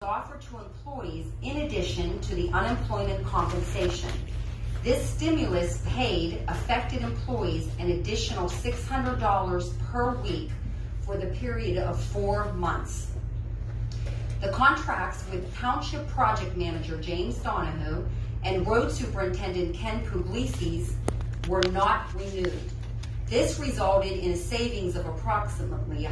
offered to employees in addition to the unemployment compensation. This stimulus paid affected employees an additional $600 per week for the period of 4 months. The contracts with Township Project Manager James Donahue and Road Superintendent Ken Puglisi were not renewed. This resulted in a savings of approximately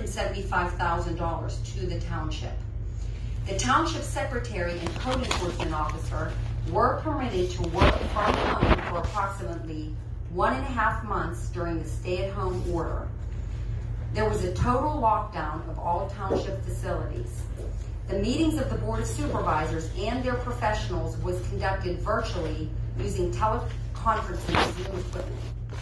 $175,000 to the township. The township secretary and code enforcement officer were permitted to work from home for approximately 1.5 months during the stay-at-home order. There was a total lockdown of all township facilities. The meetings of the Board of Supervisors and their professionals was conducted virtually using teleconferencing Zoom equipment.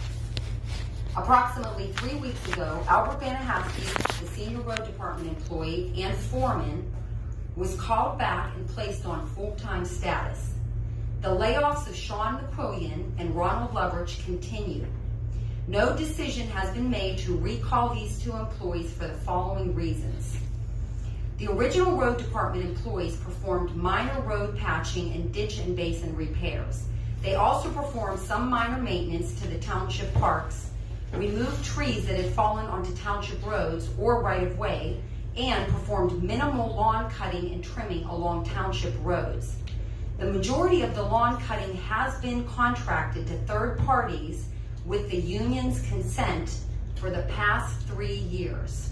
Approximately 3 weeks ago, Albert Banahowski, the senior road department employee and foreman, was called back and placed on full-time status. The layoffs of Sean McQuillian and Ronald Loveridge continue. No decision has been made to recall these two employees for the following reasons. The original road department employees performed minor road patching and ditch and basin repairs. They also performed some minor maintenance to the township parks, removed trees that had fallen onto township roads or right-of-way, and performed minimal lawn cutting and trimming along township roads. The majority of the lawn cutting has been contracted to third parties with the union's consent for the past 3 years.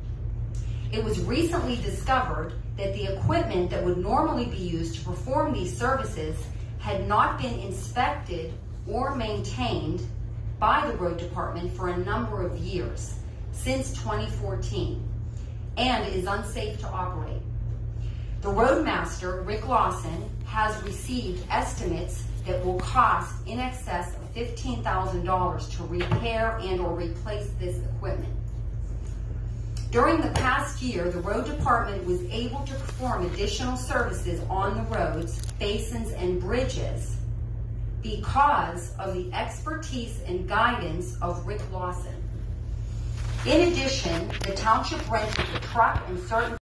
It was recently discovered that the equipment that would normally be used to perform these services had not been inspected or maintained by the road department for a number of years, since 2014, and is unsafe to operate. The roadmaster, Rick Lawson, has received estimates that will cost in excess of $15,000 to repair and or replace this equipment. During the past year, the road department was able to perform additional services on the roads, basins, and bridges because of the expertise and guidance of Rick Lawson. In addition, the township rented a truck and certain